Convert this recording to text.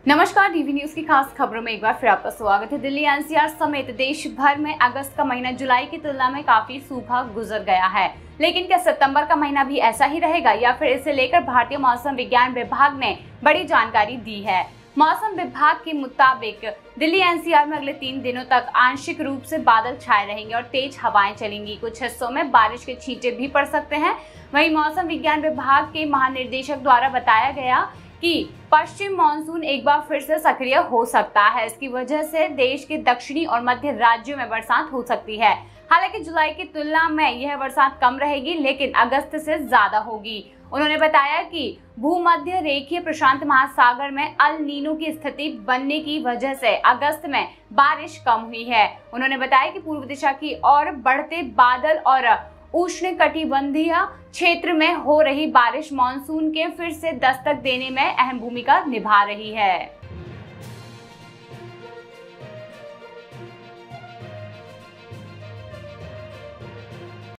नमस्कार, DV news की खास खबरों में एक बार फिर आपका स्वागत है। दिल्ली एनसीआर समेत देश भर में अगस्त का महीना जुलाई की तुलना में काफी सूखा गुजर गया है, लेकिन क्या सितंबर का महीना भी ऐसा ही रहेगा या फिर इसे लेकर भारतीय मौसम विज्ञान विभाग ने बड़ी जानकारी दी है। मौसम विभाग के मुताबिक दिल्ली एनसीआर में अगले 3 दिनों तक आंशिक रूप से बादल छाए रहेंगे और तेज हवाएं चलेंगी। कुछ हिस्सों में बारिश के छींटे भी पड़ सकते हैं। वहीं मौसम विज्ञान विभाग के महानिदेशक द्वारा बताया गया कि पश्चिम मानसून एक बार फिर से सक्रिय हो सकता है। इसकी वजह से देश के दक्षिणी और मध्य राज्यों में बरसात हो सकती है। हालांकि जुलाई की तुलना में यह बरसात कम रहेगी, लेकिन अगस्त से ज्यादा होगी। उन्होंने बताया कि भूमध्य रेखीय प्रशांत महासागर में अल नीनो की स्थिति बनने की वजह से अगस्त में बारिश कम हुई है। उन्होंने बताया कि पूर्व दिशा की ओर बढ़ते बादल और उष्णकटिबंधीय क्षेत्र में हो रही बारिश मानसून के फिर से दस्तक देने में अहम भूमिका निभा रही है।